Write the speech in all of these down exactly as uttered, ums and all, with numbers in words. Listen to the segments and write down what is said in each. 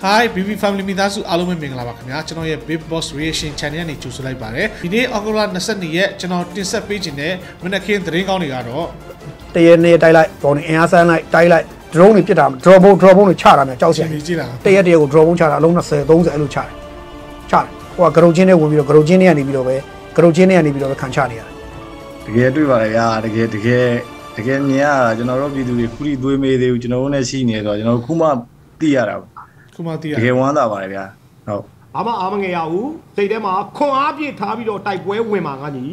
Hi, B B Family မိသားစုအားလုံးပဲမင်္ဂလာပါခင်ဗျာကျွန်တော်ရဲ့ Big Boss Reaction Channel နဲ့ကြိုဆိုလိုက်ပါတယ်ဒီနေ့အောက်တိုဘာ၂၂ရက်ကျွန်တော်တင်ဆက်ပေးခြင်းတဲ့မနက်ခင်းသတင်းကောင်းတွေကတော့တရနေ့တိုက်လိုက်ဘောင်းအင်အားဆန်းလိုက်တိုက်လိုက် drone တွေပြစ်တာ drone ဘုံ drone ဘုံတွေချတာများကြောက်စရာကြီးကြည့်လားတရက်တရက်ကို drone ဘုံချတာအလုံး၂၀ ၃၀အဲ့လိုချတယ်ချတယ်ဟိုကဂရုချင်းနဲ့ဝင်ပြီးတော့ဂရုချင်းနဲ့ကနေပြီးတော့ပဲဂရုချင်းနဲ့ကနေပြီးတော့ပဲခံချနေရတယ်တကယ်တွေ့ပါလေရာတကယ်တကယ်တကယ်မြင်ရတာကျွန်တော်တို့ပြည်သူတွေခုထိသွေးမေးသေးဘူးကျွန်တော်တို့နဲ့ရှိနေတော့ကျွန်တော်တို့ခုမှသိရတာခုမှသိရတကယ်ဝမ်းသာပါတယ်ဗျာဟုတ်ဘာမှအားမငယ်ရဘူးစိတ်ထဲမှာခွန်အားပြည့်ထားပြီးတော့တိုက်ပွဲဝင်မှာငါညီ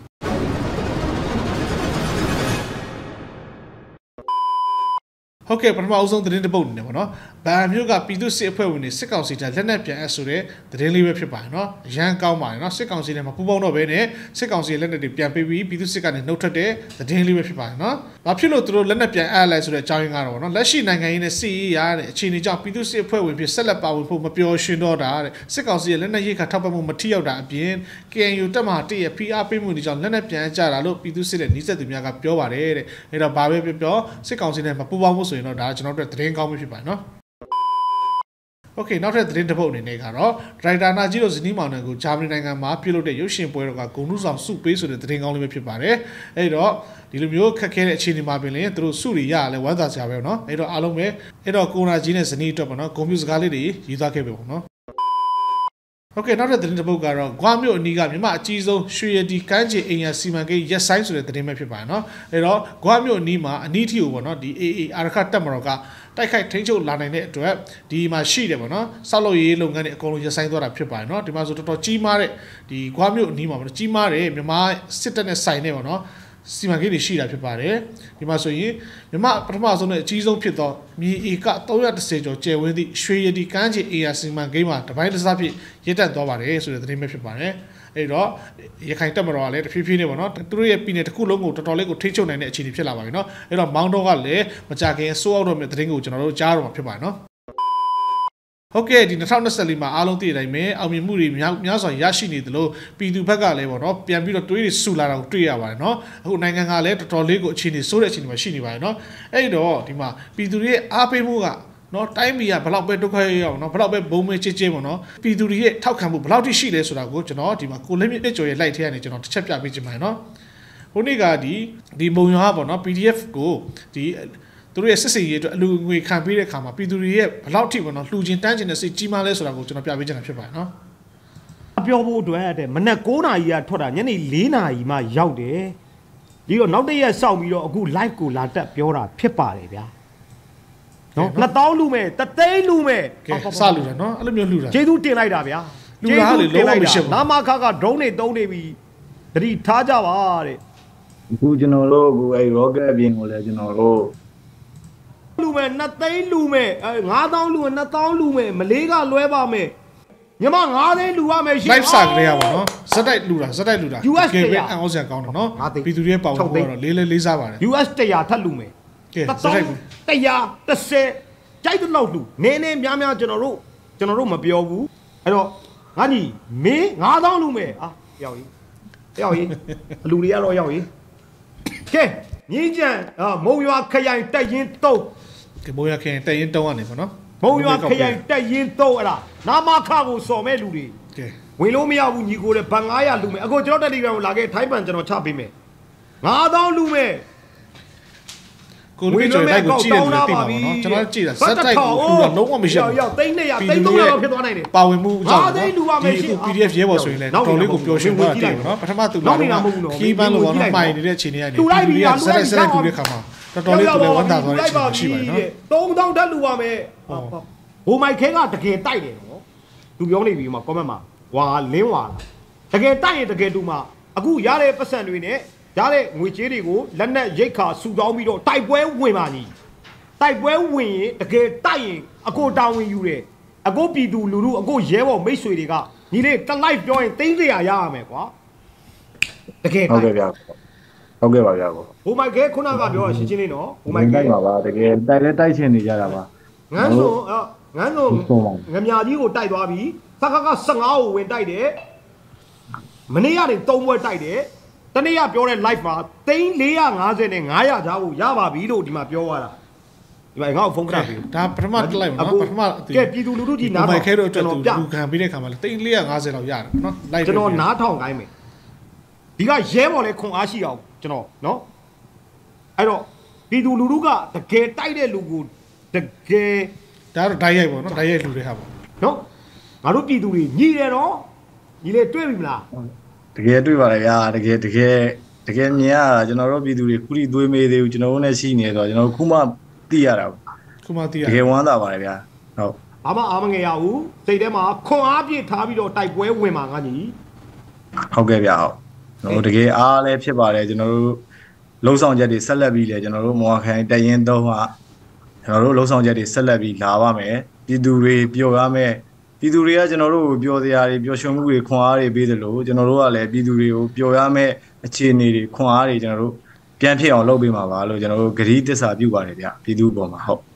ဟုတ်ကဲ့ပထမအဆုံးသတင်းတစ်ပုဒ်နေပါတော့ဗန်မျိုးကပြည်သူစစ်အဖွဲ့ဝင်တွေစစ်ကောင်စီတပ်လက်နက်ပြန်အပ်ဆိုတဲ့သတင်းလေးပဲဖြစ်ပါတယ်နော်အရန်ကောင်းပါတယ်နော်စစ်ကောင်စီနဲ့မပူးပေါင်းတော့ဘဲနဲ့စစ်ကောင်စီရဲ့လက်နက်တွေပြန်ပေးပြီးပြည်သူစစ်ကနေနှုတ်ထွက်တဲ့သတင်းလေးပဲဖြစ်ပါတယ်နော်ဘာဖြစ်လို့သူတို့လက်နက်ပြန်အပ်လိုက်ဆိုတဲ့အကြောင်းရင်းကတော့နော်လက်ရှိနိုင်ငံရေးနဲ့စစ်ရေးရတဲ့အခြေအနေကြောင့်ပြည်သူစစ်အဖွဲ့ဝင်ဖြစ်ဆက်လက်ပါဝင်ဖို့မပြောရှင်းတော့တာတဲ့စစ်ကောင်စီရဲ့လက်နက်ရိတ်ခါထောက်ပံ့မှုမထိရောက်တာအပြင် K N U တပ်မဟာတစ်ရဲ့ P R ပေးမှုတွေကြောင့်လက်နက်ပြန်ကြတာလို့ပြည်သူစစ်ရဲ့နှိစက်သူများကပြောပါတယ်တဲ့အဲ့တော့ဘာပဲပြောပြောစစ်ကောင်စီနဲ့မပူးပေါင်းဖို့ဆိုရင်တော့ဒါကျွန်တော်တို့သတင်းကောင်းပဲဖြစ်ပါတယ်နော်โอเคနောက်ထပ်သတင်းတစ်ပုဒ်အနေနဲ့ကတော့ဒရိုက်တာနာကြီးတို့ဇနီးမောင်နှံကိုဂျာမနီနိုင်ငံမှာပြုလုပ်တဲ့ရုပ်ရှင်ပွဲတော်ကဂုဏ်ထူးဆောင်ဆုပေးဆိုတဲ့သတင်းကောင်းလေးပဲဖြစ်ပါတယ်အဲ့တော့ဒီလိုမျိုးခက်ခဲတဲ့အခြေအနေမှာပင်လည်းသူတို့ဆုတွေရရလဲဝမ်းသာစရာပဲเนาะအဲ့တော့အားလုံးပဲအဲ့တော့ကိုနာကြီးနဲ့ဇနီးအတွက်ပေါ့နော်ဂုဏ်ပြုစကားလေးတွေရေးသားခဲ့ပဲပေါ့နော်โอเคနောက်ထပ်သတင်းတစ်ပုဒ်ကတော့ဂွာမြို့အနီးကမြန်မာအကြီးဆုံးရွှေရည်ကမ်းခြေအိမ်ယာစီမံကိန်းရက်ဆိုင်ဆိုတဲ့သတင်းပဲဖြစ်ပါတယ်เนาะအဲ့တော့ဂွာမြို့အနီးမှာအနီးထီကိုပေါ့နော်ဒီ A A အာရခတက်မတော်ကတိုက်ခိုက်ထိန်းချုပ်လာနိုင်တဲ့အတွက်ဒီမှာရှိတယ်ပေါ့နော်ဆောက်လုပ်ရေးလုပ်ငန်းတွေအကုန်လုံးရပ်ဆိုင်းသွားတာဖြစ်ပါတယ်เนาะဒီမှာဆိုတော်တော်ကြီးမားတဲ့ဒီဂွာမြို့အနီးမှာပေါ့နော်ကြီးမားတဲ့မြန်မာစစ်တပ်နဲ့ဆိုင်နေပေါ့နော်စီမံကိန်းတွေရှိတာဖြစ်ပါတယ်ဒီမှာဆိုရင်မြန်မာပထမဆုံးနဲ့အကြီးဆုံးဖြစ်သောမြေဧက၃၁၀ကျော်ကျယ်ဝန်းသည့်ရွှေရည်ကမ်းခြေအေယာစီမံကိန်းမှာတပိုင်းတစ်စားဖြစ်ရည်တက်သွားပါတယ်ဆိုတဲ့သတင်းပဲဖြစ်ပါတယ်အဲ့တော့ရခိုင်တပ်မတော်ကလည်းတဖြည်းဖြည်းနဲ့ပေါ့နော်သူတို့ရဲ့ပြည်နယ်တစ်ခုလုံးကိုတော်တော်လေးကိုထိချုပ်နိုင်တဲ့အခြေအနေဖြစ်လာပါပြီเนาะအဲ့တော့မောင်းတော့ကလည်းမကြခင်စိုးအောက်တော့မြသတင်းကိုကျွန်တော်တို့ကြားတော့မှာဖြစ်ပါတယ်เนาะဟုတ်ကဲ့ဒီ၂၀၂၄မှာအားလုံးသိတဲ့အတိုင်းပဲအောင်မြင်မှုတွေများများစွာရရှိနေသလိုပြည်သူဘက်ကလည်းပေါ့နော်ပြန်ပြီးတော့တွေးတွေဆူလာတာကိုတွေ့ရပါတယ်เนาะအခုနိုင်ငံကလည်းတော်တော်လေးကိုအခြေအနေစိုးတဲ့အခြေအနေမှာရှိနေပါတယ်เนาะအဲ့တော့ဒီမှာပြည်သူတွေရဲ့အားပေးမှုကနော်တိုင်းပြည်ကဘလောက်ပဲဒုက္ခရောက်ရောက်နော်ဘလောက်ပဲဘုံမဲချစ်ချင်းပေါ့နော်ပြည်သူတွေရဲ့ထောက်ခံမှုဘလောက်ထိရှိလဲဆိုတာကိုကျွန်တော်ဒီမှာကိုလေးမြင့်ကျော်ရဲ့ live ထဲကနေကျွန်တော်တစ်ချက်ပြပေးချင်ပါတယ်နော်ဟိုနေ့ကဒီဒီမုံရွာပေါ့နော် P D F ကိုဒီသူတို့ရဲ့စစ်စင်ရေးအတွက်အလူငွေခံပေးတဲ့အခါမှာပြည်သူတွေရဲ့ဘလောက်ထိပေါ့နော်လှူခြင်းတန်းခြင်းနဲ့စိတ်ကြီးမားလဲဆိုတာကိုကျွန်တော်ပြပေးချင်တာဖြစ်ပါတယ်နော်ပြောဖို့အတွက်တဲ့မနက်၉နာရီကထွက်တာညနေ၄နာရီမှရောက်တယ်ဒီတော့နောက်တစ်ရက်စောင့်ပြီးတော့အခု live ကိုလာတက်ပြောတာဖြစ်ပါတယ်ဗျာနော်နှစ်သောင်းလူမဲ့တသိန်းလူမဲ့ကဲစလူတာနော်အဲ့လိုမျိုးလူတာကျေးဇူးတင်လိုက်တာဗျာလူတာလေလုံးဝမရှိဘူးနာမခါက drone တွေတုံးနေပြီတတိထားကြပါတဲ့အခုကျွန်တော်တို့အခုအဲ rocket အပြင်ကိုလည်းကျွန်တော်တို့လူမဲ့နှစ်သိန်းလူမဲ့အဲငါးသောင်းလူမဲ့နှစ်သောင်းလူမဲ့မလေးကလွဲပါမယ်ညီမငါးသိန်းလူရမယ်ရှိ live စာကလေးရပါနော်ဇက်တိုက်လူတာဇက်တိုက်လူတာကဲပဲအအောင်စရာကောင်းတယ်နော်ပြည်သူတွေရဲ့ပေါင်ဖို့ကတော့လေးလေးလေးစားပါတယ် U S တရာထပ်လူမယ်ကဲဇက်တိုက်တရာတစ်ဆယ်ကြိုက်တဲ့လောက်လူနည်းနည်းများများကျွန်တော်တို့ကျွန်တော်တို့မပြောဘူးအဲ့တော့ငါညီမင်းငါးသောင်းလူမယ်ဟာရောက်ရေးရောက်ရေးအလူတွေကတော့ရောက်ရေးကဲငင်းကြံမုံရွာခရိုင်တက်ရင်တုံးကဲမုံရွာခရိုင်တက်ရင်တုံးကနေပေါ့နော်မုံရွာခရိုင်တက်ရင်တုံးအဲ့ဒါနာမခကိုစော်မဲ့လူတွေကဲဝင်လို့မရဘူးညီကိုတဲ့ဘန်၅၀၀လူမယ်အခုကျွန်တော် Telegram ကိုလာခဲ့ထိုင်းပန်ကျွန်တော်ချပေးမယ်ငါးသောင်းလူမယ်ကိုလူကျော်တိုက်ကိုကြည့်တယ်လို့သိပါဘောနော်ကျွန်တော်ကြည့်တာဇက်တိုက်ကိုလူတော့လုံးဝမရှိဘူးရောက်သိန်းနဲ့ရသိန်းသုံးရာလောက်ဖြစ်သွားနိုင်တယ်ပါဝင်မှုကြောင့်ဒီ P D F ရဲဘော်ဆိုရင်လည်းတော်လေးကိုပျော်ရွှင်သွားတယ်နော်ပထမသူလာတော့ခီးပန်းလို့ပေါ့နော်မှိုင်နေတဲ့အခြေအနေကနေ P D F ဇက်တိုက်ဇက်တိုက်တူတဲ့ခါမှာတော်တော်လေးသူလည်းဝမ်းသာသွားတဲ့အခြေအနေရှိပါတယ်နော်သုံးသောင်းတက်လူပါမယ်ဟိုမိုက်ခဲကတကယ်တိုက်တယ်နော်သူပြောနေပြီမှာ comment မှာဝါလင်းဝါတကယ်တိုက်ရင်တကယ်တူမှာအခုရတဲ့ပတ်စံတွေနဲ့ရတဲ့ငွေကြေးတွေကိုလက်နက်ရိတ်ခါစုတောင်းပြီးတော့တိုက်ပွဲဝင်ပါညီတိုက်ပွဲဝင်ရင်တကယ်တိုက်ရင်အကိုတာဝန်ယူတယ်အကိုပြည်သူလူလူအကိုရဲဘော်မိတ်ဆွေတွေကညီလေးတလိုက်ပြောရင်သိန်းစရာရရမယ်ကွာတကယ်ဟုတ်ကဲ့ဗျာဟုတ်ကဲ့ပါဗျာကိုဟိုမိုက်ခဲခုနကပြောတာရှင်းရှင်းလေးနော်ဟိုမိုက်ခဲပါပါတကယ်တိုက်လဲတိုက်ချင်နေကြတာပါငန်းစုံငန်းစုံငမြကြီးကိုတိုက်သွားပြီစကက၁၅ကိုဝင်တိုက်တယ်မနေ့ကနေ၃ဘွဲတိုက်တယ်တနေ့ကပြောတဲ့ live မှာသိန်း၄၅၀နဲ့၅၀၀ကြားကိုရပါပြီလို့ဒီမှာပြောသွားတာဒီမှာငါ့ကိုဖုန်းခဏပြီးဒါပထမတက်လိုက်ပါနော်ပထမကဲပြည်သူလူထုကြီးနားထောင်မိုက်ခဲတို့အတွက်သူလူခံပြီးတဲ့ခါမှာလေတိတ်၄၅၀လောက်ရတယ်နော်လိုက်ကျွန်တော်နားထောင်ခိုင်းမယ်ဒီကရဲဘော်လဲခွန်အားရှိအောင်ကျွန်တော်နော်အဲ့တော့ပြည်သူလူထုကတကယ်တိုက်တဲ့လူကိုတကယ်ဒါတော့ဓာတ်ရိုက်ပေါ့နော်ဓာတ်ရိုက်လူတွေဟာပေါ့နော်ငါတို့ပြည်သူတွေညီတယ်နော်ညီလေတွေ့ပြီမလားတကယ်တွေ့ပါလေဗျာတကယ်တကယ်တကယ်မြင်ရတာကျွန်တော်တို့ပြည်သူတွေခုထိသွေးမေးသေးဘူးကျွန်တော်တို့နဲ့ရှိနေတော့ကျွန်တော်ခုမှသိရတာခုမှသိရတကယ်ဝမ်းသာပါလေဗျာဟုတ်ဘာမှအားမငယ်ရဘူးစိတ်ထဲမှာခွန်အားပြည့်ထားပြီးတော့တိုက်ပွဲဝင်မှာငါညီဟုတ်ကဲ့ဗျာဟုတ်ကျွန်တော်တကယ်အားလည်းဖြစ်ပါတယ်ကျွန်တော်တို့လုံဆောင်ချက်တွေဆက်လက်ပြီးလေကျွန်တော်တို့မော်ခိုင်တရင်သုံးကကျွန်တော်တို့လုံဆောင်ချက်တွေဆက်လက်ပြီးလာပါမယ်ပြည်သူတွေပျော်ရမယ်ပြည်သူတွေကကျွန်တော်တို့ကိုပျော်စရာတွေပျော်ရွှင်မှုတွေခွန်အားတွေပေးတယ်လို့ကျွန်တော်တို့ကလည်းပြည်သူတွေကိုပျော်ရမယ်အခြေအနေတွေခွန်အားတွေကျွန်တော်တို့ပြန်ဖြစ်အောင်လုပ်ပေးမှာပါလို့ကျွန်တော်တို့ဂရီးတစ္ဆာပြုပါတယ်ဗျပြည်သူပေါ်မှာဟုတ်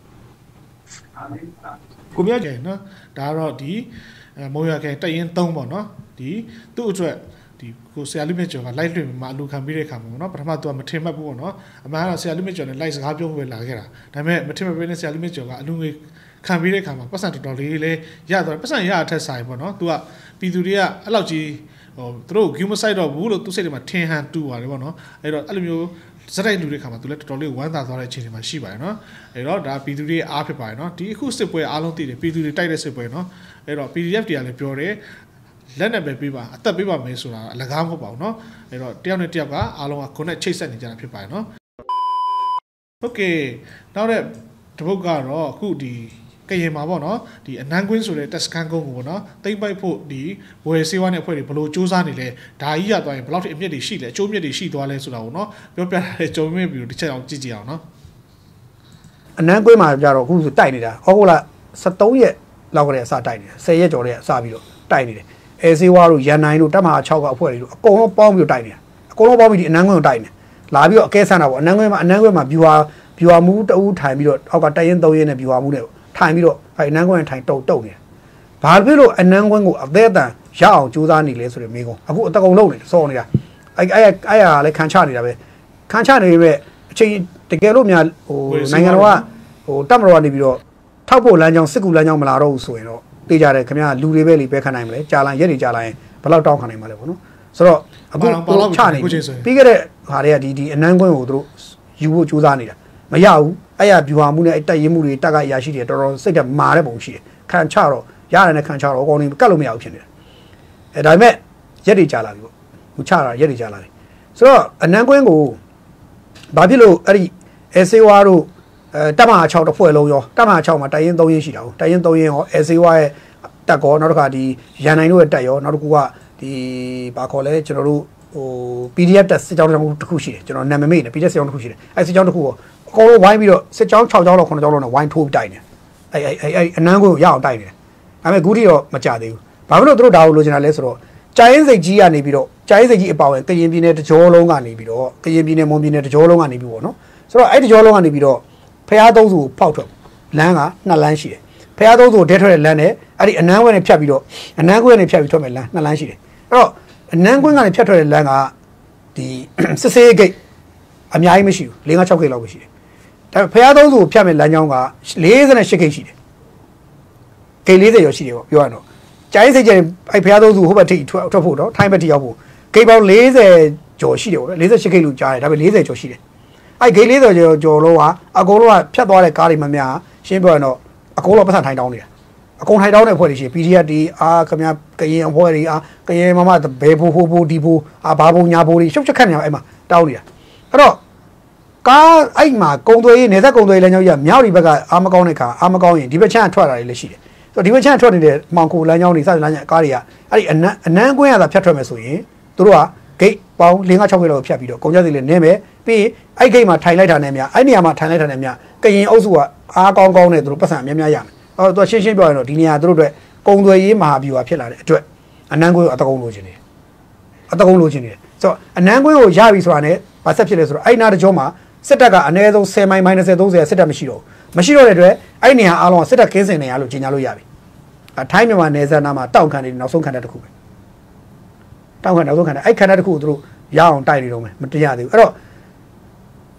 ကိုမြတ်ကျဲနော်ဒါကတော့ဒီမုံရခဲတရင်သုံးပေါ့နော်ဒီသူ့အတွက်ဒီကိုဆရာလူမြင့်ကျော်က live လွှင့်မှာအလူခံပြီးတဲ့ခါမှာပေါ့နော်ပထမသူကမထင်မှတ်ဘူးပေါ့နော်အမှန်ကတော့ဆရာလူမြင့်ကျော်နဲ့ live စကားပြောဖို့ပဲလာခဲ့တာဒါပေမဲ့မထင်မှတ်ဘဲနဲ့ဆရာလူမြင့်ကျော်ကအလူငွေခံပြီးတဲ့ခါမှာပတ်စံတော်တော်လေးလေးရတော့ပတ်စံရအထက်ဆိုင်ပေါ့နော်သူကပြည်သူတွေကအဲ့လောက်ကြီးဟိုသူတို့ game site တော့ဘူးလို့သူစိတ်ထဲမှာထင်ဟန်တူပါတယ်ပေါ့နော်အဲ့တော့အဲ့လိုမျိုးစတိုက်လူတွေခါမှာသူလည်းတော်တော်လေးဝမ်းသာသွားတဲ့အခြေအနေမှာရှိပါတယ်နော်အဲ့တော့ဒါပြည်သူတွေအားဖြစ်ပါတယ်နော်ဒီအခုစစ်ပွဲအားလုံးတည်တယ်ပြည်သူတွေတိုက်တဲ့စစ်ပွဲနော်အဲ့တော့ P D F တွေကလည်းပြောတယ်လက်နဲ့ပဲပေးပါအသက်ပေးပါမယ်ဆိုတာအလကားမဟုတ်ပါဘူးเนาะအဲ့တော့တယောက်နဲ့တယောက်ကအားလုံးကခုနဲ့ချိတ်ဆက်နေကြတာဖြစ်ပါတယ်เนาะโอเคနောက်တဲ့တပုတ်ကတော့အခုဒီကရင်မှာပေါ့เนาะဒီအနန်းကွင်းဆိုတဲ့တက်စကန်ကုန်းကိုပေါ့เนาะတိမ့်ပိုက်ဖို့ဒီဝယ်ဆေးဝါးနဲ့အဖွဲ့တွေဘယ်လိုစူးစမ်းနေလဲဒါကြီးရသွားရင်ဘယ်လောက်ထိအမြင့်တွေရှိလဲအကျိုးမြင့်တွေရှိသွားလဲဆိုတာကိုเนาะပြောပြတဲ့ကြုံမြင့်ပြီးတော့တစ်ချက်အောင်ကြည့်ကြည့်အောင်เนาะအနန်းကွင်းမှာကြတော့အခုဆိုတိုက်နေတာဟုတ်လား73ရက်လောက်ကလေးအစတိုက်နေတယ်10ရက်ကျော်လေးအစပြီးတော့တိုက်နေတယ်အဲဆေးဝါးတို့ရန်နိုင်တို့တပ်မဟာ6ကအဖွဲ့တွေတို့အကုန်လုံးပေါင်းပြီးတိုက်နေတာအကုန်လုံးပေါင်းပြီးဒီအနန်းကွင်းကိုတိုက်နေလာပြီးတော့အကဲဆန်းတာပေါ့အနန်းကွင်းမှာအနန်းကွင်းမှာဗျူဟာဗျူဟာမူတအူးထိုင်ပြီးတော့အောက်ကတိုက်ရင်သုံးရင်နဲ့ဗျူဟာမူနဲ့ထိုင်ပြီးတော့အဲအနန်းကွင်းထိုင်တုတ်တုတ်နေတာဘာဖြစ်လို့အနန်းကွင်းကိုအသေးအတန်ရအောင်ကြိုးစားနေလဲဆိုတဲ့မိကုံအခုအတကုံလုံးနေစောနေတာအဲအဲအဲဟာလည်းခံချနေတာပဲခံချနေပေမဲ့အချိန်တကယ်လို့များဟိုနိုင်ငံတော်ကဟိုတပ်မတော်ကနေပြီးတော့ထောက်ဖို့လမ်းကြောင်းစစ်ကူလမ်းကြောင်းမလာတော့ဘူးဆိုရင်တော့တေးကြတယ်ခင်ဗျာလူတွေပဲလीပဲခံနိုင်မလဲကြာလာရက်တွေကြာလာရင်ဘယ်လောက်တောင်းခံနိုင်မှာလဲပေါ့နော်ဆိုတော့အခုချနေပြီးခဲ့တဲ့ဟာတွေကဒီဒီအနန်းကွင်းကိုသူတို့ယူဖို့ကြိုးစားနေတာမရဘူးအဲ့ရဗျူဟာမှုနဲ့အဲ့တက်ရင်မှုတွေတက်ကရရှိတယ်တော်တော်စိတ်ကမာတဲ့ပုံရှိတယ်ခံချတော့ရတယ်နဲ့ခံချတော့အကောင်တွေကတ်လို့မရဘူးဖြစ်နေတယ်အဲဒါပေမဲ့ရက်တွေကြာလာပြီပေါ့သူချတာရက်တွေကြာလာပြီဆိုတော့အနန်းကွင်းကိုဘာဖြစ်လို့အဲ့ဒီအဲဆေးဝါးတို့အဲတပ်မဟာ6တစ်ဖွဲ့လုံးရောတပ်မဟာ6မှာတိုင်ရင်သုံးရင်းရှိတာဟုတ်တိုင်ရင်သုံးရင်းရောအဲဆေးဝါးရဲ့တက်ကောနောက်တစ်ခါဒီရန်နိုင်တို့ရဲ့တက်ရောနောက်တစ်ခုကဒီဘာခေါ်လဲကျွန်တော်တို့ဟို P D F တက်စစ်ကြောင်းတစ်ခုရှိတယ်ကျွန်တော်နာမည်မေ့နေ P D F စစ်ကြောင်းတစ်ခုရှိတယ်အဲစစ်ကြောင်းတစ်ခုကိုအကုန်လုံးဝိုင်းပြီးတော့စစ်ကြောင်း6ကြောင်းလောက်9ကြောင်းလောက်နဲ့ဝိုင်းထိုးတိုက်နေအဲအဲအဲအနန်းကိုရအောင်တိုက်နေတယ်ဒါပေမဲ့ဂူတီတော့မကြသေးဘူးဘာဖြစ်လို့သူတို့ဒါကိုလိုချင်တာလဲဆိုတော့ကြာရင်စိတ်ကြီးကနေပြီးတော့ကြာရင်စိတ်ကြီးအပါဝင်ကရင်ပြည်နယ်တကြောလုံးကနေပြီးတော့ကရင်ပြည်နယ်မွန်ပြည်နယ်တကြောလုံးကနေပြီးပေါ့နော်ဆိုတော့အဲ့တကြောလုံးကနေပြီးတော့ဖျားသုံးစုကိုဖောက်ထွက်လမ်းကနှစ်လမ်းရှိတယ်ဖျားသုံးစုကိုဒဲထွက်တဲ့လမ်းနဲ့အဲ့ဒီအနန်းကွင်းနဲ့ဖြတ်ပြီးတော့အနန်းကွင်းနဲ့ဖြတ်ပြီးထွက်မဲ့လမ်းနှစ်လမ်းရှိတယ်အဲ့တော့အနန်းကွင်းကနေဖြတ်ထွက်တဲ့လမ်းကဒီစစ်စေးဂိတ်အများကြီးမရှိဘူး၄၅၆ဂိတ်လောက်ပဲရှိတယ်ဒါပေမဲ့ဖျားသုံးစုကိုဖြတ်မဲ့လမ်းကြောင်းက၄၈ဂိတ်ရှိတယ်ဂိတ်၄၀ရောရှိတယ်ပေါ့ပြောရတော့ကျိုင်းစိတ်ကျအဲ့ဖျားသုံးစုဟိုဘက်ထိထွက်ထွက်ဖို့တော့ထိုင်းဘက်ထိရောက်ဖို့ဂိတ်ပေါင်း၄၀ကျော်ရှိတယ်ပေါ့၄၈ဂိတ်လို့ကြားတယ်ဒါပေမဲ့၄၀ကျော်ရှိတယ်အဲ့ဂိတ်၄၀ကျော်ကျော်လုံးကအကုန်လုံးကဖြတ်သွားတဲ့ကားတွေမများရှင်းပြောရင်တော့အကုန်လုံးပတ်စံထိုင်တောင်းနေတာအကုန်ထိုင်တောင်းတဲ့အဖွဲ့တွေရှိ P D F တွေအာခင်ဗျာကရင်အဖွဲ့တွေအာကရင်မမဘဲဖိုးဖိုးဖိုးဒီဖိုးအာဘာဘုံညာဘိုးတွေရှုပ်ချက်ခတ်နေအောင်အဲ့မှာတောင်းနေတာအဲ့တော့ကားအဲ့မှာကုံသွေးရေးနေသက်ကုံသွေးရေးလမ်းကြောင်းကြီးကမြောက်ဒီဘက်ကအာမကောင်းတဲ့ခါအာမကောင်းရင်ဒီဘက်ချမ်းထွက်လာတယ်လည်းရှိတယ်ဆိုတော့ဒီဘက်ချမ်းထွက်နေတဲ့မှောင်ခိုလမ်းကြောင်းတွေစတဲ့လမ်းကြောင်းကားတွေကအဲ့ဒီအနန်းအနန်းကွင်းရတာဖြတ်ထွက်မယ်ဆိုရင်တို့ကဂိတ်ပေါင်း၄၅၆ဂိတ်လောက်ဖြတ်ပြီးတော့ကုန်ကျစရိတ်လည်းနည်းမယ်ပြီးအဲ့ဂိတ်မှာထိုင်လိုက်တာနဲ့များအဲ့နေရာမှာထိုင်လိုက်တာနဲ့များကရင်အုပ်စုကအားကောင်းကောင်းနဲ့တို့ပတ်စံအများများရမယ်အော်သူရှင်းရှင်းပြောရင်တော့ဒီနေရာတို့အတွက်ကုံသွေးရေးမဟာဗျူဟာဖြစ်လာတဲ့အတွက်အနန်းကွင်းကိုအတကုံလိုချင်တယ်အတကုံလိုချင်တယ်ဆိုတော့အနန်းကွင်းကိုရပြီဆိုတာနဲ့ဘာဆက်ဖြစ်လဲဆိုတော့အဲ့နာတကြောမှာစစ်တပ်ကအနည်းဆုံး10မိုင်မိုင်20 30စစ်တပ်မရှိတော့ဘူးမရှိတော့တဲ့အတွက်အဲ့နေရာအားလုံးကစစ်တပ်ကင်းစင်နေရလို့ကြီးညာလို့ရပြီအထိုင်းမြန်မာနယ်စပ်နားမှာတောက်ခံနေနောက်ဆုံးခံတဲ့တစ်ခုပဲတောက်ခံနောက်ဆုံးခံတဲ့အဲ့ခံတဲ့တစ်ခုကိုတို့ရအောင်တိုက်နေတော့မယ်မတရားသေးဘူးအဲ့တော့ဘ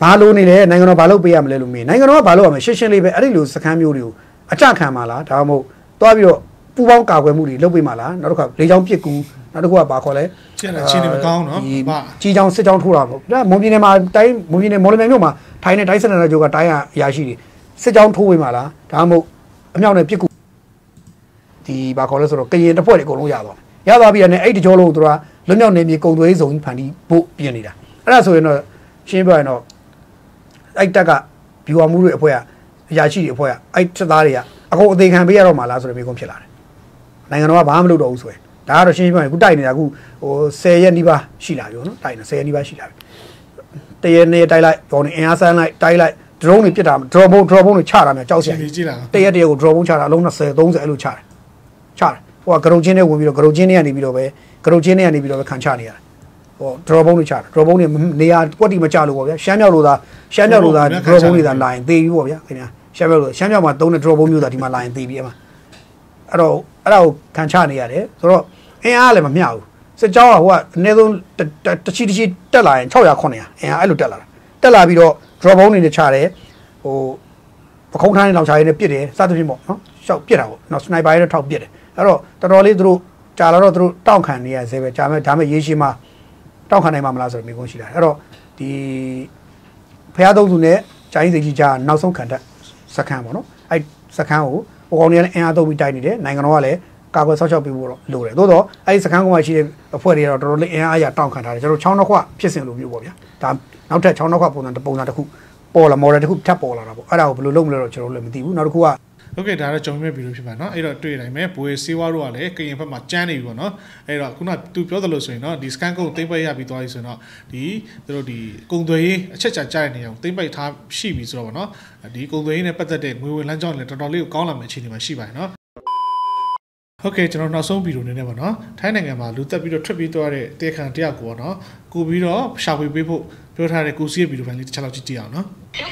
ဘာလို့နေလဲနိုင်ငံတော်ဘာလို့ပေးရမလဲလို့မေးနိုင်ငံတော်ကဘာလို့ရမလဲရှင်းရှင်းလေးပဲအဲ့ဒီလိုစခန်းမျိုးတွေကိုအကြခံပါလားဒါမှမဟုတ်တွားပြီးတော့ပူပေါင်းကာကွယ်မှုတွေလုပ်ပေးမှာလားနောက်တစ်ခါလေချောင်းပစ်ကူနောက်တစ်ခုကဘာခေါ်လဲရှင်းတယ်ရှင်းနေမကောင်းနော်ဘာကြီးချောင်းစစ်ချောင်းထိုးတာပေါ့ဒါမွန်ပြည်နယ်မှာတိုင်းမွန်ပြည်နယ်မော်လမြိုင်မြို့မှာထိုင်းနဲ့တိုင်းစနစ်ကြိုကတိုင်းရရရှိတယ်စစ်ကြောင်းထိုးဝေးမှာလားဒါမှမဟုတ်အမြောက်နဲ့ပြစ်ကူဒီဘာခေါ်လဲဆိုတော့ကရင်တစ်ဖွဲ့တွေအကုန်လုံးရသွားရသွားပြီးတော့အဲ့ဒီကြောလုံးသူကလွတ်မြောက်နေမြေကုံသွေးစုံဖန်တီးဖို့ပြင်နေတာအဲ့ဒါဆိုရင်တော့ရှင်းပြရင်တော့အဲ့တက်ကဘီဝါမှုတွေအဖွဲ့ကအရာရှိတွေအဖွဲ့ကအဲ့စစ်သားတွေကအကုန်အသေးခံပေးရတော့မှာလားဆိုတဲ့မိကုန်းဖြစ်လာတယ်နိုင်ငံတော်ကဘာမှမလုပ်တော့ဘူးဆိုရင်ဒါကတော့ရှင်းပြရင်ခုတိုက်နေတာခုဟိုဆယ်ရက်နီးပါးရှိလာပြီနော်တိုက်နေဆယ်ရက်နီးပါးရှိလာပြီတရနေ့တိုက်လိုက်ဘောင်းနေအင်အားဆန်းလိုက်တိုက်လိုက်ဒရုန်းတွေပစ်တာ drone ဘုံ drone ဘုံတွေချတာများကြောက်စရာတရက်တရက်ကို drone ဘုံချတာအလုံး၂၀ ၃၀အဲ့လိုချတယ်ချတယ်ဟိုကဂရုချင်းနဲ့ဝင်ပြီးတော့ဂရုချင်းနဲ့ကနေပြီးတော့ပဲဂရုချင်းနဲ့ကနေပြီးတော့ပဲခံချနေရတယ်ဟို drone ဘုံတွေချတာ drone ဘုံတွေနေရာကွက်တီမချလို့ပေါ့ဗျာရှမ်းမြောက်လို့သာရှမ်းမြောက်လို့သာ drone ဘုံတွေသာလာရင်သေပြီပေါ့ဗျာခင်ဗျာရှမ်းမြောက်လို့ရှမ်းမြောက်မှာသုံးတဲ့ drone ဘုံမျိုးသာဒီမှာလာရင်သေပြီအမှအဲ့တော့အဲ့ဒါကိုခံချနေရတယ်ဆိုတော့အင်အားလည်းမမျှဘူးစစ်ကြောင်းကဟိုကအနည်းဆုံးတချီတချီတက်လာရင်၆၀၀ ၉၀၀အင်အားအဲ့လိုတက်လာတာတက်လာပြီးတော့ drone ဘုံတွေနဲ့ချတယ်ဟိုပခုံးထားတဲ့လောင်ချာရည်နဲ့ပြစ်တယ်စသဖြင့်ပေါ့နော်ရှောက်ပြစ်တာပေါ့နော်စနိုက်ပါရည်နဲ့ထောက်ပြစ်တယ်အဲ့တော့တော်တော်လေးသူတို့ကြာလာတော့သူတို့တောင့်ခံနေရဆဲပဲကြာမဲ့ဒါမဲ့ရေရှည်မှာတောင့်ခံနိုင်မှာမလားဆိုတော့မိကုန်းရှိတာအဲ့တော့ဒီဖျားသုံးသူနဲ့ဂျိုင်းစီကြီးကြာနောက်ဆုံးခံတက်စခန်းပေါ့နော်အဲ့စခန်းကိုဟိုကောင်တွေလည်းအင်အားသုံးပြီးတိုက်နေတယ်နိုင်ငံတော်ကလည်းကာကွယ်ဆောက်ရှောက်ပေးဖို့တော့လိုတယ်သို့တော့အဲ့ဒီစခန်းကောင်မှရှိတဲ့အဖွဲ့တွေကတော့တော်တော်လေးအင်အားအရတောင့်ခံထားတယ်ကျွန်တော်ချောင်းနှခွဖြစ်စဉ်လိုမျိုးပေါ့ဗျာဒါနောက်ထပ်ချောင်းနှခွပုံစံတစ်ပုံစံတစ်ခုပေါ်လာ model တစ်ခုထပ်ပေါ်လာတာပေါ့အဲ့ဒါကိုဘယ်လိုလုပ်မလဲတော့ကျွန်တော်လည်းမသိဘူးနောက်တစ်ခုကဟုတ်ကဲ့ဒါတော့ဂျုံမဲ့ဗီဒီယိုဖြစ်ပါเนาะအဲ့တော့တွေ့နိုင်မယ်ဘွေစေးဝါတို့ကလည်းကရင်ဘက်မှာကျန်းနေပြီပေါ့เนาะအဲ့တော့ခုနကသူပြောသလိုဆိုရင်เนาะဒီ scan code သိမ့်ပိတ်ရပြီးသွားပြီဆိုရင်တော့ဒီသူတို့ဒီကုံသွေးရေးအချက်ချာကြားတဲ့နေရာကိုသိမ့်ပိတ်ထားရှိပြီဆိုတော့ပေါ့เนาะဒီကုံသွေးရေးနဲ့ပတ်သက်တဲ့ငွေဝင်လမ်းကြောင်းလည်းတော်တော်လေးကိုကောင်းလာမယ့်အခြေအနေမှာရှိပါတယ်เนาะဟုတ်ကဲ့ကျွန်တော်နောက်ဆုံးဗီဒီယိုနေနဲ့ပေါ့เนาะထိုင်းနိုင်ငံမှာလူတက်ပြီးတော့ထွက်ပြေးသွားတဲ့တေခန်တယောက်ကိုပေါ့เนาะကိုပြီးတော့ရှာဖွေပေးဖို့ပြောထားတဲ့ကိုစီရဲ့ဗီဒီယိုဖိုင်လေးတစ်ချက်လောက်ကြည့်ကြည့်အောင်เนาะ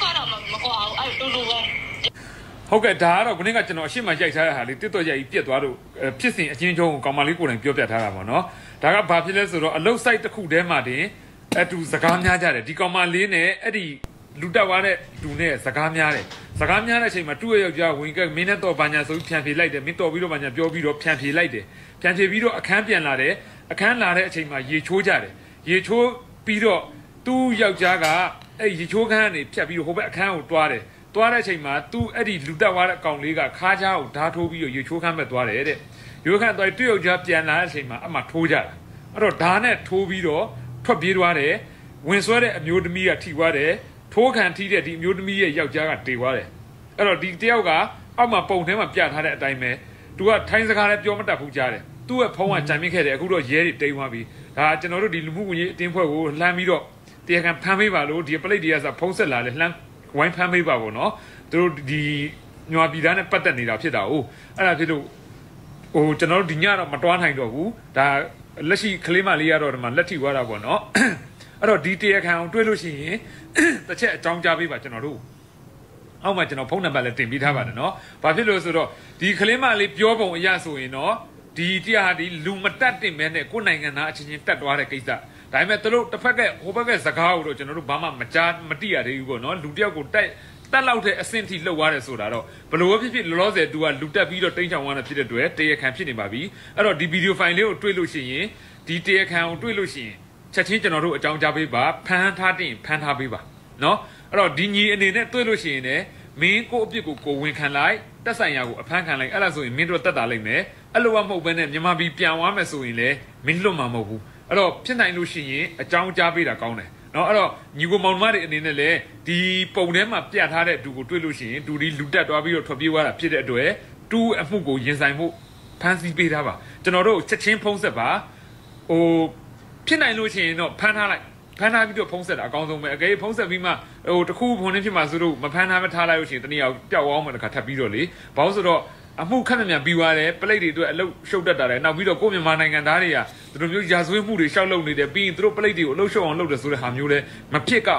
ဟုတ်ကဲ့ဒါကတော့ခုနကကျွန်တော်အရှိမရိုက်ထားတဲ့ဟာလေးတစ်တော့ရိုက်ပြီးပြက်သွားလို့ဖြစ်စဉ်အချင်းချင်းကိုကောင်မလေးကိုယ်တိုင်ပြောပြထားတာပေါ့နော်ဒါကဘာဖြစ်လဲဆိုတော့အလုတ်ဆိုင်တစ်ခုတည်းမှာတင်အတူစကားများကြတယ်ဒီကောင်မလေးနဲ့အဲ့ဒီလူတက်သွားတဲ့လူနဲ့စကားများတယ်စကားများတဲ့အချိန်မှာသူ့ရဲ့ယောက်ျားဝင်ကမင်းနဲ့တော့ဘာညာဆိုပြီးဖြန်ဖြေလိုက်တယ်မင်းတော်ပြီးတော့ဘာညာပြောပြီးတော့ဖြန်ဖြေလိုက်တယ်ဖြန်ဖြေပြီးတော့အခန်းပြန်လာတယ်အခန်းလာတဲ့အချိန်မှာရေချိုးကြတယ်ရေချိုးပြီးတော့သူ့ယောက်ျားကအဲ့ရေချိုးခန်းကနေဖြတ်ပြီးတော့ဟိုဘက်အခန်းကိုတွားတယ်တွားတဲ့အချိန်မှာသူအဲ့ဒီလူတက်သွားတဲ့အကောင်လေးကခါးချားကိုဓာတ်ထိုးပြီးတော့ရေချိုးခန်းမဲ့သွားတယ်တဲ့ရေခန်းသွားတွေ့ယောက်ျားပြန်လာတဲ့အချိန်မှာအမှထိုးကြတာအဲ့တော့ဓာတ်နဲ့ထိုးပြီးတော့ထွက်ပြေးသွားတယ်ဝင်ဆွဲတဲ့အမျိုးသမီးကထိသွားတယ်ထိုးခံထိတဲ့ဒီအမျိုးသမီးရဲ့ယောက်ျားကတေသွားတယ်အဲ့တော့ဒီတယောက်ကအောက်မှာပုံထဲမှာပြထားတဲ့အတိုင်းပဲသူကထိုင်းစကားလည်းပြောမတတ်ဘူးကြားတယ်သူ့ရဲ့ဖုန်းကကြံမြင့်ခဲ့တယ်အခုတော့ရဲတွေတိမ်သွားပြီဒါကျွန်တော်တို့ဒီလူမှုကွန်ရက်အတင်းဖွဲ့ကိုလှမ်းပြီးတော့တရားခံဖမ်းပေးပါလို့ဒီပလိတ်တွေကဆိုဖုန်းဆက်လာလဲလှမ်းဝိုင်းဖမ်းပေးပါပေါ့နော်သူတို့ဒီညွာပြည်သားနဲ့ပတ်သက်နေတာဖြစ်တာဟုတ်အဲ့ဒါဖြစ်လို့ဟိုကျွန်တော်တို့ဒီညတော့မတွားနိုင်တော့ဘူးဒါလက်ရှိကလေးမလေးရတော့ဒီမှာလက်ထိသွားတာပေါ့နော်အဲ့တော့ဒီတရားခံအောင်တွေ့လို့ရှိရင်တစ်ချက်အကြောင်းကြားပေးပါကျွန်တော်တို့အောက်မှာကျွန်တော်ဖုန်းနံပါတ်လည်းတင်ပေးထားပါတယ်နော်ဘာဖြစ်လို့ဆိုတော့ဒီကလေးမလေးပြောပုံအရဆိုရင်တော့ဒီတရားဟာဒီလူမတက်တင်မဲနဲ့ကိုယ်နိုင်ငံသားအချင်းချင်းတက်သွားတဲ့ကိစ္စဒါပေမဲ့သူတို့တစ်ဖက်ကဟိုဘက်ကစကားကိုတော့ကျွန်တော်တို့ဘာမှမကြားမတိရသေးဘူးပေါ့နော်လူတယောက်ကိုတက်တက်လောက်တဲ့အဆင့်ထိလှုပ်သွားတယ်ဆိုတာတော့ဘလို့ဖြစ်ဖြစ်လောလောဆယ် तू ကလူတက်ပြီးတော့တိန်းချောင်သွားတာဖြစ်တဲ့အတွက်တရားခံဖြစ်နေပါပြီအဲ့တော့ဒီဗီဒီယိုဖိုင်လေးကိုတွေ့လို့ရှိရင်ဒီတရားခံကိုတွေ့လို့ရှိရင်ချက်ချင်းကျွန်တော်တို့အကြောင်းကြားပေးပါဖမ်းထားတင်ဖမ်းထားပေးပါနော်အဲ့တော့ဒီညီအနေနဲ့တွေ့လို့ရှိရင်လည်းမင်းကိုအပြစ်ကိုကိုဝင်ခံလိုက်တက်ဆိုင်ရာကိုအဖမ်းခံလိုက်အဲ့ဒါဆိုရင်မင်းတို့တက်တာလိုက်မယ်အဲ့လိုမှမဟုတ်ဘဲနဲ့မြန်မာပြည်ပြန်သွားမယ်ဆိုရင်လည်းမင်းလွတ်မှာမဟုတ်ဘူးအဲ့တော့ဖြစ်နိုင်လို့ရှိရင်အကြောင်းကြားပေးတာကောင်းတယ်နော်အဲ့တော့ညီကိုမောင်နှမတွေအနေနဲ့လည်းဒီပုံထဲမှာပြထားတဲ့သူကိုတွေ့လို့ရှိရင်သူဒီလူတက်သွားပြီးတော့ထွက်ပြေးသွားတာဖြစ်တဲ့အတွက်တူအမှုကိုရင်ဆိုင်မှုဖမ်းဆီးပေးထားပါကျွန်တော်တို့ချက်ချင်းဖုံးဆက်ပါဟိုဖြစ်နိုင်လို့ရှိရင်တော့ဖမ်းထားလိုက်ဖမ်းထားပြီးတော့ဖုံးဆက်တာအကောင်းဆုံးပဲအကယ်ဖုံးဆက်ပြီးမှဟိုတခုဖုံးနေဖြစ်မှာဆိုတော့မဖမ်းထားမထားလိုက်လို့ရှိရင်တနည်းအောင်ပျောက်အောင်မှတခါထပ်ပြီးတော့လေဘာလို့ဆိုတော့အမှုခက်မြန်ပြီးသွားတယ်ပလိတ်တွေအတွက်အလုတ်ရှုပ်တတ်တာတယ်နောက်ပြီးတော့ကိုယ့်မြန်မာနိုင်ငံသားတွေကသူတို့မျိုးရာဇဝတ်မှုတွေရှောက်လုပ်နေတယ်ပြီးရင်သူတို့ပလိတ်တွေကိုအလုတ်ရှုပ်အောင်လုပ်တယ်ဆိုတဲ့ဟာမျိုးလဲမဖြစ်ကြအောင်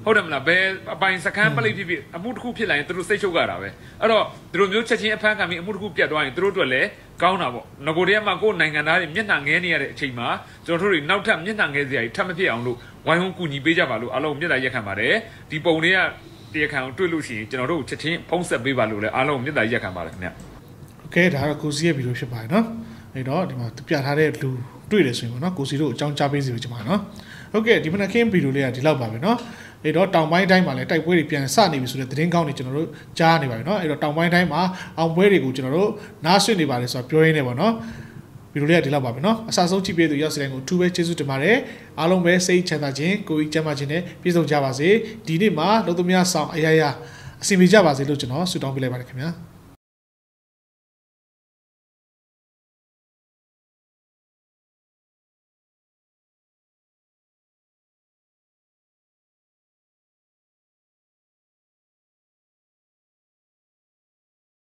ဟုတ်တယ်မလားဘယ်အပိုင်စခန်းပလိဖြစ်ဖြစ်အမှုတစ်ခုဖြစ်လာရင်သူတို့စိတ်ချုပ်ကြတာပဲအဲ့တော့သူတို့မျိုးချက်ချင်းအဖမ်းခံပြီးအမှုတစ်ခုပြတ်သွားရင်သူတို့အတွက်လည်းကောင်းတာပေါ့ငကိုတည်းကမှကိုယ်နိုင်ငံသားတွေမျက်နှာငဲနေရတဲ့အချိန်မှာကျွန်တော်တို့တွေနောက်ထပ်မျက်နှာငဲစရာကြီးထပ်မဖြစ်အောင်လို့ဝိုင်းဝန်းကူညီပေးကြပါလို့အားလုံးမျက်နှာရက်ခံပါတယ်ဒီပုံတွေကတရားခံတွေ့လို့ရှိရင်ကျွန်တော်တို့ချက်ချင်းဖုံးဆက်ပေးပါလို့လည်းအားလုံးမျက်နှာရက်ခံပါတယ်ခင်ဗျโอเคဒါကတော့ကိုစီရဲ့ဗီဒီယိုဖြစ်ပါတယ်เนาะအဲ့တော့ဒီမှာပြထားတဲ့လူတွေ့တယ်ဆိုရင်ပေါ့နော်ကိုစီတို့အကြောင်းကြားပေးစီလို့ကျွန်မနော်ဟုတ်ကဲ့ဒီမနက်ခင်းဗီဒီယိုလေးကဒီလောက်ပါပဲเนาะအဲ့တော့တောင်ပိုင်းတိုင်းမှာလည်းတိုက်ပွဲတွေပြန်စနေပြီဆိုတဲ့သတင်းကောင်းတွေကျွန်တော်တို့ကြားနေပါပြီเนาะအဲ့တော့တောင်ပိုင်းတိုင်းမှာအောင်ပွဲတွေကိုကျွန်တော်တို့နားဆွင့်နေပါတယ်ဆိုတော့ပြောရင်းနေပါเนาะဗီဒီယိုလေးကဒီလောက်ပါပဲเนาะအစားဆုံးကြည့်ပေးသူရောက်စတဲ့ကိုအထူးပဲကျေးဇူးတင်ပါတယ်အားလုံးပဲစိတ်ချမ်းသာခြင်းကိုယ်ကြီးကျန်းမာခြင်းနဲ့ပြည့်စုံကြပါစေဒီနေ့မှာလုံသူများဆောင်အရာရာအစီအမီကြပါစေလို့ကျွန်တော်ဆုတောင်းပေးလိုက်ပါတယ်ခင်ဗျာ